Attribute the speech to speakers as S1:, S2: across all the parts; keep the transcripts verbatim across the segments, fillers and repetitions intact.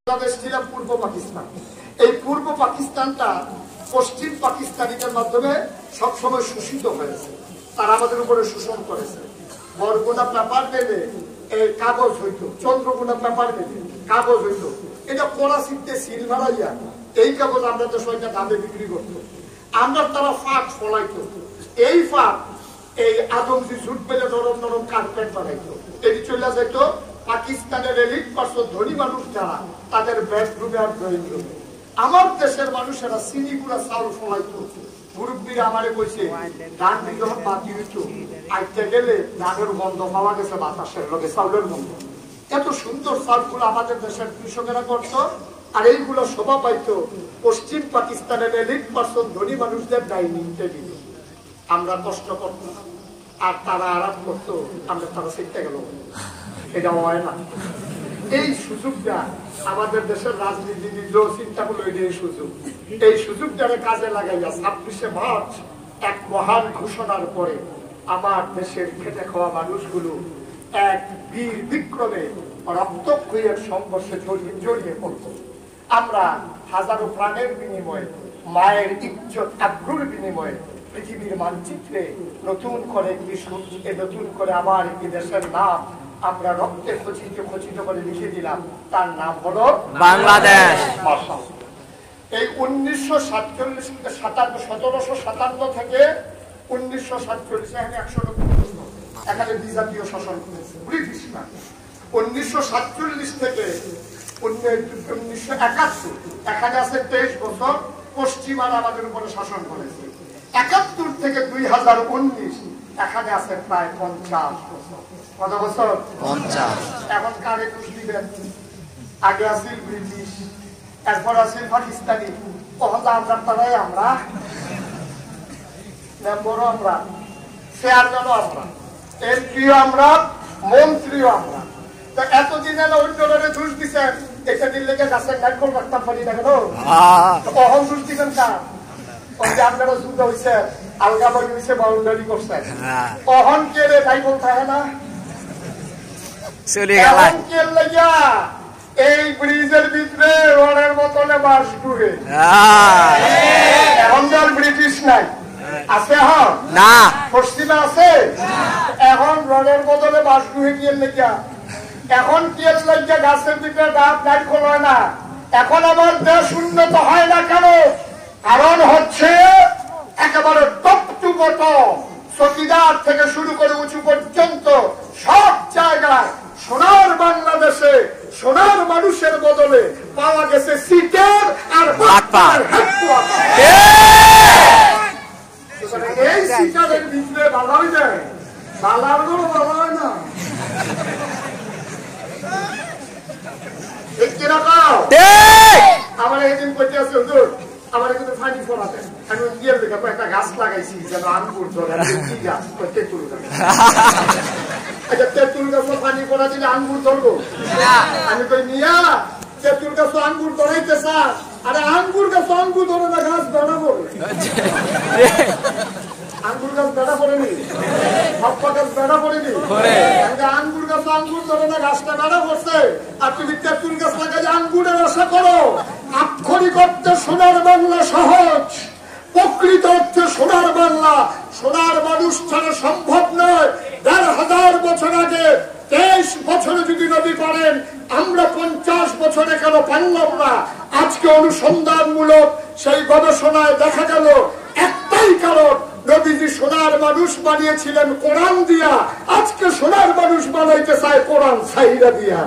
S1: বাংলাদেশ ছিল পূর্ব পাকিস্তান। এই পূর্ব পাকিস্তানটা পশ্চিম পাকিস্তানিদের মাধ্যমে সবসময় শোষিত হয়েছে। তারা আমাদের উপরে শোষণ করেছে। বরগুনা পেপার মেলে এই কাগজ হইতো, চন্দ্রগুনা পেপার মেলে কাগজ হইতো। এটা করাচিতে সিল মারাইয়া এই কাগজ আমরা তো সবাইটা দামে বিক্রি করতো। আমরা তারা ফাঁক ফলাইতো। এই ফাঁক এই আদমজি ঝুট পেলে নরম নরম কার্পেট বানাইতো। এটি চলে যেত পাকিস্তানের এলিট পার্সন ধনী মানুষ যারা তাদের বেডরুমে আর ড্রয়িং রুমে। আমার দেশের মানুষেরা চিনি গুঁড়া চাউল ফলাইতো। মুরব্বীরা আমারে কইছে ধান যখন বাতি হইত আইতে গেলে ধানের গন্ধ পাওয়া গেছে বাতাসের লগে চাউলের গন্ধ। এত সুন্দর চাউলগুলো আমাদের দেশের কৃষকেরা করত। আর এইগুলো শোভা পাইত পশ্চিম পাকিস্তানের এলিট পার্সন ধনী মানুষদের ডাইনিং টেবিলে। আমরা কষ্ট করতাম আর তারা আরাম করতো, আমরা তারা শিখতে গেল। এটা হয় না। এই সুযোগটা আমাদের দেশের রাজনীতিবিদ চিন্তা করলো, এই সুযোগ এই সুযোগটারে কাজে লাগাইয়া ছাব্বিশে মার্চ এক মহান ঘোষণার পরে আমার দেশের খেটে খাওয়া মানুষগুলো এক বীর বিক্রমে রক্তক্ষয়ীর সংঘর্ষে জড়িয়ে জড়িয়ে পড়ত। আমরা হাজারো প্রাণের বিনিময়ে, মায়ের ইজ্জত আগ্রহের বিনিময়ে পৃথিবীর মানচিত্রে নতুন করে একটি নতুন করে আমার একটি দেশের নাম আমরা রক্তে খচিত খচিত করে লিখে দিলাম। তার নাম হলো
S2: বাংলাদেশ।
S1: এই উনিশশো সাতচল্লিশ সাতান্ন সতেরোশো সাতান্ন থেকে উনিশশো সাতচল্লিশ এখানে একশো এখানে বিজাতীয় শাসন করেছে ব্রিটিশ না। উনিশশো সাতচল্লিশ থেকে উনিশশো একাত্তর এখানে আছে তেইশ বছর পশ্চিমারা আমাদের উপরে শাসন করেছে। একাত্তর থেকে দুই হাজার উনিশ এখানে আছে প্রায় পঞ্চাশ বছর। কত বছর?
S2: পঞ্চাশ। এখন
S1: কারে দোষ দিবেন? আগে আসিল ব্রিটিশ, এরপর আসিল পাকিস্তানি, আমরা তারাই আমরা মেম্বারও আমরা, চেয়ারম্যানও আমরা, এমপিও আমরা, মন্ত্রীও আমরা। তো এতদিন অন্যরে দোষ দিচ্ছেন, এটা দিলে গাছের নারকল রাখতাম পারি না কেন? কখন দোষ দিবেন কার? আপনারা যুদ্ধ হয়েছে, আলগা বাড়ি হয়েছে, বাউন্ডারি করছেন, কখন কে রে তাই বলতে হয় না? এই ব্রিজের ভিতরে রডের বোতলে বাস ডুবে এখন আর ব্রিটিশ নাই আছে, হ্যাঁ না পশ্চিমে আছে। এখন রডের বদলে বাস ডুবে গিয়ে লেগা, এখন কি লাগিয়া গাছের ভিতরে ডাব ডাক হয় না। এখন আমার দেশ উন্নত হয় না কেন? কারণ হচ্ছে একেবারে টপ টু বটম, চকিদার থেকে শুরু করে উঁচু পর্যন্ত সব জায়গায় সোনার বাংলাদেশে সোনার মানুষের বদলে পাওয়া গেছে সিটের আর এই সিটারের ভিতরে ভালো হয়ে যায়, বালার গুলো ভালো হয় না। আমার একদিন করতে আছে হুজুর, আমার কিন্তু ফানি ফোনাতে আমি গিয়ে দেখো একটা গাছ লাগাইছি যেন আঙ্গুর ধরে। কি গাছ? তেঁতুল গাছ। আচ্ছা তেঁতুল গাছও পানি পড়া দিলে আঙ্গুর ধরবো? আমি কই নিয়া তেঁতুল গাছ আঙ্গুর ধরাইতে চা, আরে আঙ্গুর গাছ আঙ্গুর ধরে না, গাছ বেড়া পড়ে। আঙ্গুর গাছ বেড়া পড়েনি, হপ্পা গাছ বেড়া পড়েনি। আঙ্গুর গাছ আঙ্গুর ধরে না, গাছটা বেড়া পড়ছে। আর তুমি তেঁতুল গাছ লাগাই আঙ্গুরের আশা করো? আক্ষরিক অর্থে সোনার বাংলা সহজ, প্রকৃত অর্থে সোনার বাংলা সোনার মানুষ ছাড়া সম্ভব নয়। দেড় হাজার বছর আগে তেইশ বছরে যদি নবী পারেন, আমরা পঞ্চাশ বছরে কেন পারলাম না? আজকে অনুসন্ধানমূলক সেই গবেষণায় দেখা গেল একটাই কারণ, নবীজি সোনার মানুষ বানিয়েছিলেন কোরআন দিয়া, আজকে সোনার মানুষ বানাইতে চায় কোরআন ছাইরা দিয়া।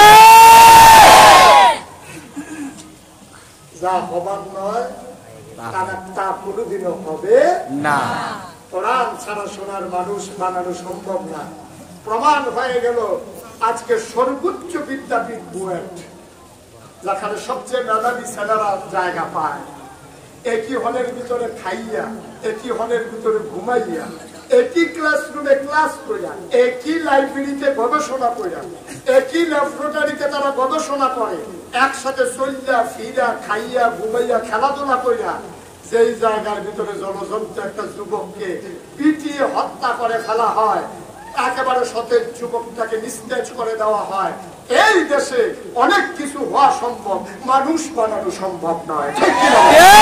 S1: যা হবার নয় তা কোনোদিনও হবে না। কোরআন ছাড়া সোনার মানুষ বানানো সম্ভব না। প্রমাণ হয়ে গেল আজকে সর্বোচ্চ বিদ্যাপীঠ বুয়েট, যেখানে সবচেয়ে মেধাবী ছেলেরা জায়গা পায়, একই হলের ভিতরে খাইয়া, একই হলের ভিতরে ঘুমাইয়া, একই ক্লাসরুমে ক্লাস করিয়া, একই লাইব্রেরিতে গবেষণা করিয়া, একই ল্যাবরেটরিতে তারা গবেষণা করে, একসাথে চলিয়া ফিরা খাইয়া ঘুমাইয়া খেলাধুলা করিয়া, যেই জায়গার ভিতরে জলজন্ত একটা যুবককে পিটিয়ে হত্যা করে ফেলা হয়, একেবারে সতেজ যুবকটাকে নিস্তেজ করে দেওয়া হয়, এই দেশে অনেক কিছু হওয়া সম্ভব, মানুষ বানানো সম্ভব নয়, ঠিক কিনা?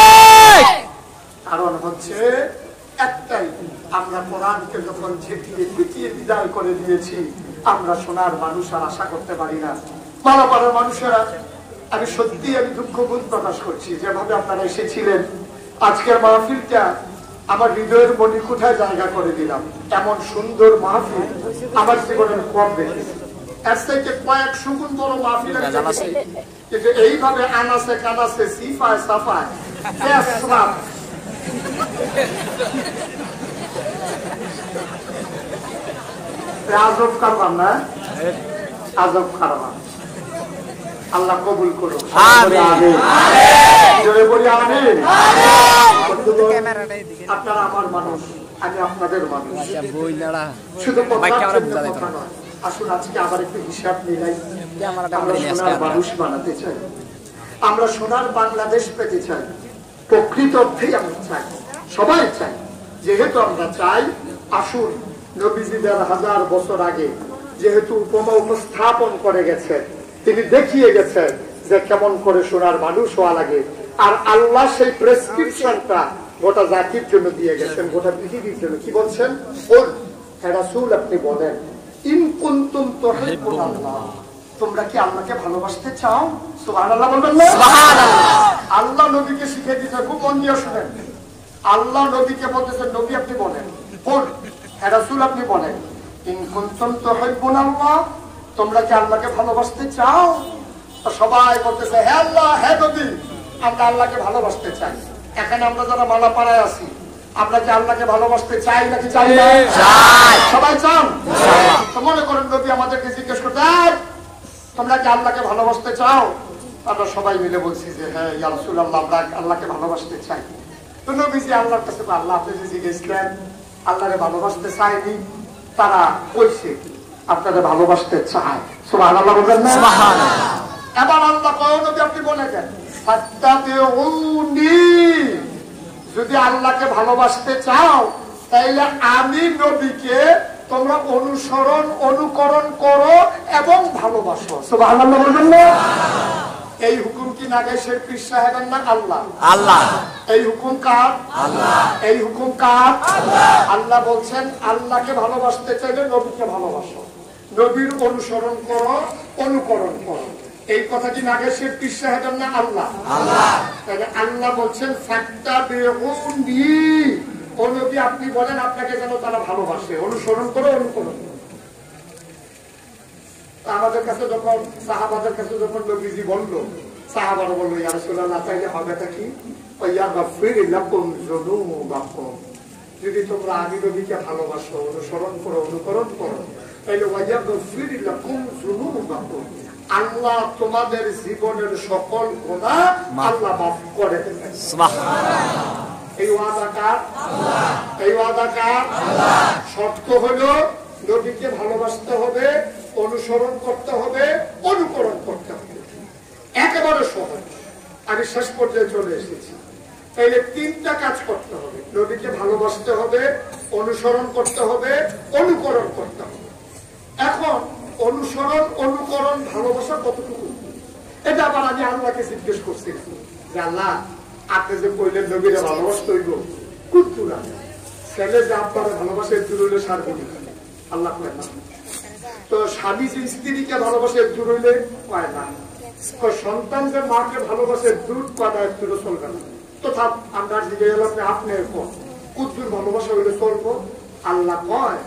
S1: কারণ হচ্ছে একটাই, আমরা কোরআনকে যখন ঝেঁটিয়ে পিটিয়ে বিদায় করে দিয়েছি, আমরা সোনার মানুষ আর আশা করতে পারি না। পাড়াপাড়ার মানুষেরা, আমি সত্যি আমি দুঃখ বোধ প্রকাশ করছি, যেভাবে আপনারা এসেছিলেন আজকের মাহফিলটা আমার হৃদয়ের মণিকুঠায় জায়গা করে দিলাম। এমন সুন্দর মাহফিল আমার জীবনের কম দেখেছি। এর থেকে কয়েক সুগুণ বড় মাহফিল কিন্তু এইভাবে আনাসে কানাসে সিফায় সাফায় আজব কারবাম না, আজব কারবাম। আল্লাহ কবুল করুন। আপনারা আমার মানুষ, আমি আপনাদের মানুষ, শুধু আসুন আজকে আবার একটু হিসাব মিলাই। আমরা সোনার মানুষ বানাতে চাই, আমরা সোনার বাংলাদেশ পেতে চাই, প্রকৃত অর্থেই আমরা চাই, সবাই চাই। যেহেতু আমরা চাই, আসুন নবীজি দেড় হাজার বছর আগে যেহেতু উপমা উপস্থাপন করে গেছেন, তিনি দেখিয়ে গেছেন যে কেমন করে সোনার মানুষ হওয়া লাগে। আর আল্লাহ সেই প্রেসক্রিপশনটা গোটা জাতির জন্য দিয়ে গেছেন, গোটা পৃথিবীর জন্য। কি বলছেন? বল হে রাসূল, আপনি বলেন, ইন কুনতুম তুহিব্বুনাল্লাহ, তোমরা কি আল্লাহকে ভালোবাসতে চাও? সুবহানাল্লাহ বলবেন না? সুবহানাল্লাহ। আল্লাহ নবীকে শিখিয়ে দিয়েছে, খুব মন দিয়ে শুনেন। আল্লাহ নবীকে বলতেছেন, নবী আপনি বলেন, বল হে রাসূল আপনি বলেন, ইন কুনতুম তুহিব্বুনাল্লাহ, তোমরা কি আল্লাহকে ভালোবাসতে চাও? সবাই বলতেছে, হে আল্লাহ, হে নবী, আমরা আল্লাহকে ভালোবাসতে চাই। এখানে আমরা যারা মালা পাড়ায় আছি, আমরা কি আল্লাহকে ভালোবাসতে চাই নাকি চাই না? সবাই চান। তো মনে করেন নবী আমাদেরকে জিজ্ঞেস করতে, তোমরা কি আল্লাহকে ভালোবাসতে চাও? আমরা সবাই মিলে বলছি যে হ্যাঁ ইয়া রাসূলুল্লাহ, আমরা আল্লাহকে ভালোবাসতে চাই। তো নবীজি আল্লাহর কাছে, আল্লাহ আপনি যে জিজ্ঞেসলেন আল্লাহরে ভালোবাসতে চাইনি, তারা কইছে আপনাদের ভালোবাসতে চায়। সুবহানাল্লাহ বলবেন না? সুবহানাল্লাহ। এবার আল্লাহ কয়, নবী আপনি বলে দেন, ফাত্তাবিউনি, যদি আল্লাহকে ভালোবাসতে চাও তাইলে আমি নবীকে তোমরা অনুসরণ অনুকরণ করো এবং ভালোবাসো। সুবহানাল্লাহ বলবেন না? এই হুকুম কি নাগেশের পীর সাহেবের না আল্লাহ? আল্লাহ। এই হুকুম কার? আল্লাহ। এই হুকুম কার? আল্লাহ। আল্লাহ বলছেন আল্লাহকে ভালোবাসতে চাইলে নবীকে ভালোবাসো, নবীর অনুসরণ করো, অনুকরণ করো। এই কথা কি নাগেশের পীর সাহেবের না আল্লাহ? আল্লাহ। তাহলে আল্লাহ বলছেন ফাত্তাবিউনি, ও নবী আপনি বলেন আপনাকে যেন তারা ভালোবাসে, অনুসরণ করো, অনুকরণ করো। আমাদের কাছে যখন সাহাবাদের কাছে যখন নবীজি বললো, সাহাবারা বললো ইয়া রাসূলুল্লাহ তাইলে হবেটা কি? ইয়াগফির লাকুম যুনুবাকুম, যদি তোমরা আমি নবীকে ভালোবাসো, অনুসরণ করো, অনুকরণ করো, তাইলে ইয়াগফির লাকুম যুনুবাকুম, আল্লাহ তোমাদের জীবনের সকল গুনাহ আল্লাহ মাফ করে দেবেন। সুবহানাল্লাহ। এই ওয়াদা কার? আল্লাহ। এই ওয়াদা কার? আল্লাহ। শর্ত হলো নবীকে ভালোবাসতে হবে, অনুসরণ করতে হবে, অনুকরণ করতে হবে। একেবারে সহজ। আমি শেষ পর্যায়ে চলে এসেছি। তাইলে তিনটা কাজ করতে হবে, নবীকে ভালোবাসতে হবে, অনুসরণ করতে হবে, অনুকরণ করতে হবে। এখন অনুসরণ অনুকরণ ভালোবাসা কতটুকু, এটা আবার আমি আল্লাহকে জিজ্ঞেস করছিলাম যে আল্লাহ আপনি যে কইলেন নবীরে ভালোবাসতে হইব, কুত্তু না ছেলে যে আপনারা ভালোবাসে দূর হইলে সার বলি, আল্লাহ কয় না। তো স্বামী যে স্ত্রীকে ভালোবাসে দূর হইলে কয় না। সন্তান যে মাকে ভালোবাসে দূর কয়টা একটু চলবে না। তো থাক আমরা জিজ্ঞেস গেলাম আপনি এরকম কুত্তুর ভালোবাসা হইলে চলবো? আল্লাহ কয়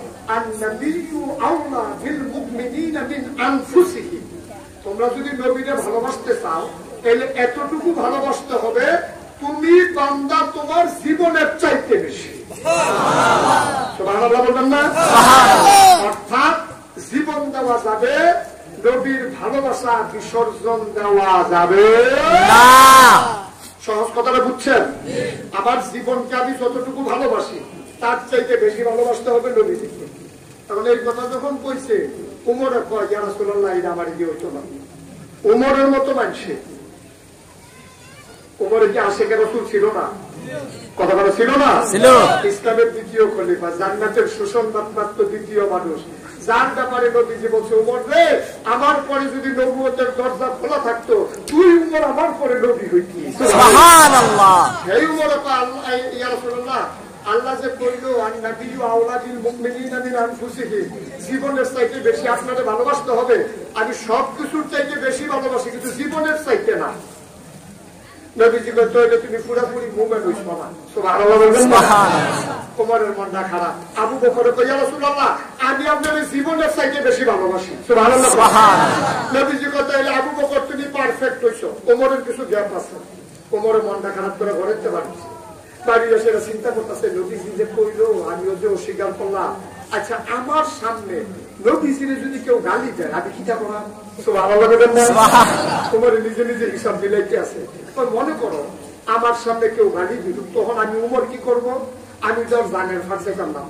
S1: তোমরা যদি নবীকে ভালোবাসতে চাও তাহলে এতটুকু ভালোবাসতে হবে, তুমি বান্দা তোমার জীবনের চাইতে বেশি। সুবহানাল্লাহ বলবেন না? অর্থাৎ জীবন দেওয়া যাবে, নবীর ভালোবাসা বিসর্জন দেওয়া যাবে না। সহজ কথাটা বুঝছেন? আমার জীবনকে আমি যতটুকু ভালোবাসি তার চাইতে বেশি ভালোবাসতে হবে নবীকে। এখন এই কথা যখন কইছে, উমরে কয় ইয়া রাসূলুল্লাহ এটা আমার দিয়ে হইতো না। উমরের মতো মানুষে, উমরে কি আশিকে রাসূল ছিল না? কথা বলা ছিল না?
S2: ছিল।
S1: ইসলামের দ্বিতীয় খলিফা, জান্নাতের সুসংবাদপ্রাপ্ত দ্বিতীয় মানুষ, যার ব্যাপারে নবীজি বলছে, উমর রে, আমার পরে যদি নবুয়তের দরজা খোলা থাকতো, তুই উমর আমার পরে নবী হইতি।
S2: সুবহানাল্লাহ।
S1: সেই উমর আল্লাহ, ইয়া রাসূলুল্লাহ, আল্লাহ যে কইল আন-নাবিয়্যু আওলাদিল মুমিনিনা মিন আনফুসিহিম, জীবনের চাইতে বেশি আপনাদের ভালোবাসতে হবে। আমি সবকিছুর চাইতে বেশি ভালোবাসি, কিন্তু জীবনের চাইতে না। নবীজি কইতো এটা তুমি পুরোপুরি মুমিন হইছ না। সুবহানাল্লাহ বলবেন না? ওমরের মনটা খারাপ। আবু বকর কই, ইয়া রাসূলুল্লাহ, আমি আপনাদের জীবনের চাইতে বেশি ভালোবাসি। সুবহানাল্লাহ। নবীজি কইতো, আবু বকর তুমি পারফেক্ট হইছো, ওমরের কিছু গ্যাপ আছে। ওমরের মনটা খারাপ করে ঘরেতে পারছে, বাড়ি এসে চিন্তা করতেছে, নবীজি যে কইলো আমিও যে অস্বীকার করলাম, আচ্ছা আমার সামনে নবীজিরে যদি কেউ গালি দেয় আমি কি করব? সুবহানাল্লাহ বলেন না? তোমার নিজে নিজে হিসাব মিলাইতে আছে। মনে করো আমার সামনে কেউ গালি দিল, তখন আমি উমর কি করব? আমি তোর জানের ফাঁসে করলাম,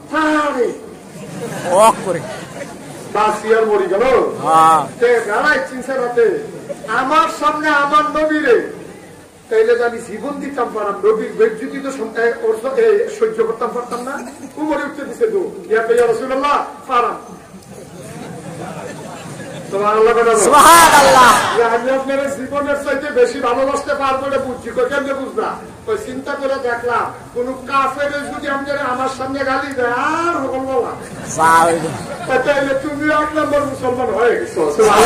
S1: বাসিয়ার মরি গেল, গাড়াই চিন্তা রাতে আমার সামনে আমার নবীরে, তাইলে আমি জীবন দিতাম পারাম, নবীর বেজ্জতি তো সহ্য করতাম পারতাম না। উমরে উঠতে দিছে তো, ইয়া রাসূলুল্লাহ পারাম। আমি আপনার জীবনের চাইতে বেশি ভালোবাসতে পারবো না, বুঝছি। কেমনে বুঝলাম? ওই চিন্তা করে দেখলাম, কোন কাফের যদি আপনার আমার সামনে গালি দেয় আর বললাম, তাইলে তুমি এক নম্বর মুসলমান হয়ে গেছো।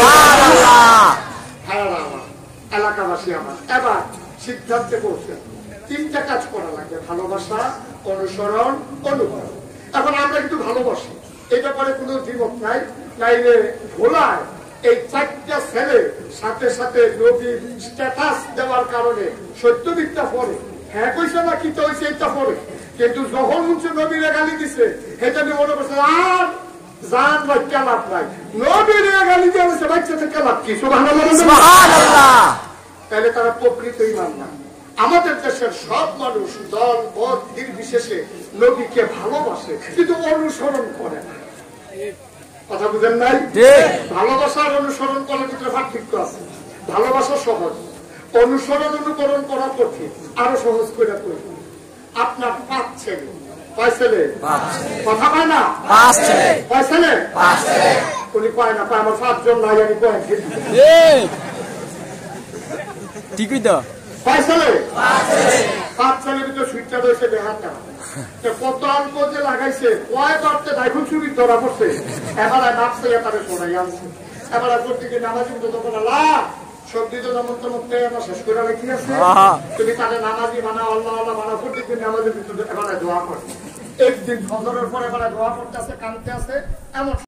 S1: এলাকাবাসী আমার এবার সিদ্ধান্তে পৌঁছে তিনটা কাজ করা লাগে: ভালোবাসা, অনুসরণ, অনুকরণ। এখন আমরা কিন্তু ভালোবাসি, এই ব্যাপারে কোনো দ্বিমত নাই। নাইলে ভোলায় এই চারটা ছেলে সাথে সাথে নবীর স্ট্যাটাস দেওয়ার কারণে সত্য মিথ্যা পড়ে, হ্যাঁ কইছে না কি তো হয়েছে এটা পড়ে, কিন্তু যখন হচ্ছে নবীরে গালি দিছে সেটা নিয়ে মনে করছে আর জান বাচ্চা লাভ নাই, নবীরে গালি দিয়ে হচ্ছে বাচ্চা থেকে লাভ কি? সুবহানাল্লাহ। তাহলে তারা প্রকৃত ঈমান না। আমাদের দেশের সব মানুষ দল মত নির্বিশেষে নবীকে ভালোবাসে, কিন্তু অনুসরণ করে না। কথা বুঝেন নাই? ভালোবাসার অনুসরণ করার ভিতরে পার্থক্য আছে। ভালোবাসা সহজ, অনুসরণ অনুকরণ করা কঠিন। আরো সহজ করে করি, আপনার পাঁচ ছেলে, কয় ছেলে? কথা পায় না? কয় ছেলে? উনি পায় না, পায় আমার পাঁচজন নাই, আমি কয়
S2: ঠিকই তো।
S1: কয় ছেলে? পাঁচ ছেলের ভিতরে সুইটটা রয়েছে দেহাটা, কত অল্প যে লাগাইছে, কয় বাড়তে দেখুন ছবি ধরা পড়ছে। এবার নাচছে তারা শোনাই আনছে। এবার প্রত্যেকে নামাজ তখন আল্লাহ সবজি তো যেমন তেমন আমার শেষ করে রেখে আছে, তুমি তাদের নামাজি বানাও, আল্লাহ আল্লাহ বানাও, প্রত্যেকদিন নামাজের ভিতরে এবার দোয়া করে। একদিন ফজরের পরে এবার দোয়া করতে আছে, কানতে আছে, এমন